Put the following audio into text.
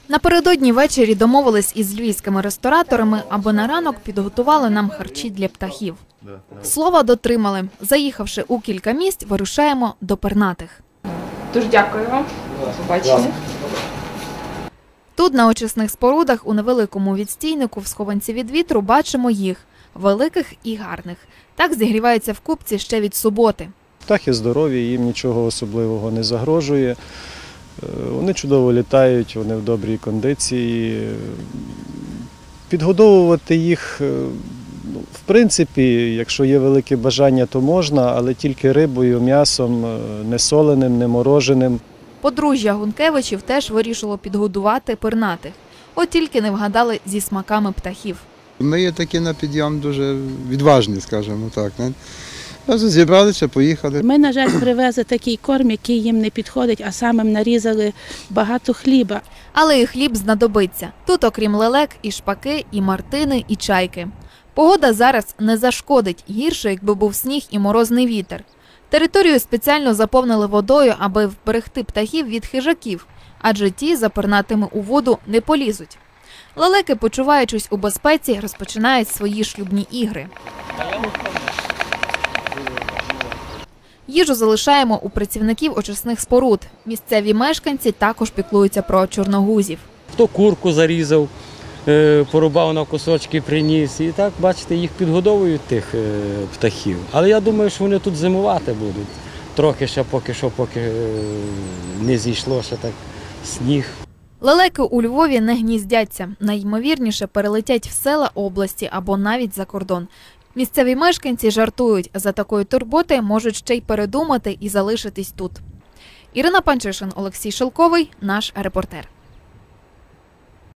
Напередодні ввечері домовились із львівськими рестораторами, аби на ранок підготували нам харчі для птахів. Слова дотримали. Заїхавши у кілька місць, вирушаємо до пернатих. Дуже дякую вам. До побачення. Тут, на очисних спорудах, у невеликому відстійнику в схованці від вітру, бачимо їх – великих і гарних. Так зігріваються в купці ще від суботи. Птахи здорові, їм нічого особливого не загрожує. Вони чудово літають, вони в добрій кондиції. Підгодовувати їх, в принципі, якщо є велике бажання, то можна, але тільки рибою, м'ясом, не соленим, не мороженим. Подружжя Гункевичів теж вирішило підгодувати пернатих. От тільки не вгадали зі смаками птахів. Ми є такі на підйом дуже відважні, скажімо так. Зібралися, поїхали. Ми, на жаль, привезли такий корм, який їм не підходить, а самим нарізали багато хліба. Але і хліб знадобиться. Тут, окрім лелек, і шпаки, і мартини, і чайки. Погода зараз не зашкодить, гірше, якби був сніг і морозний вітер. Територію спеціально заповнили водою, аби вберегти птахів від хижаків, адже ті за пернатими у воду не полізуть. Лелеки, почуваючись у безпеці, розпочинають свої шлюбні ігри. Їжу залишаємо у працівників очисних споруд. Місцеві мешканці також піклуються про чорногузів. Хто курку зарізав, порубав на кусочки, приніс. І так, бачите, їх підгодовують, тих птахів. Але я думаю, що вони тут зимувати будуть. Трохи ще поки не зійшло ще так сніг. Лелеки у Львові не гніздяться. Найімовірніше перелетять в села області або навіть за кордон. Місцеві мешканці жартують, за такої турботи можуть ще й передумати і залишитись тут. Ірина Панчишин, Олексій Шелковий, наш репортер.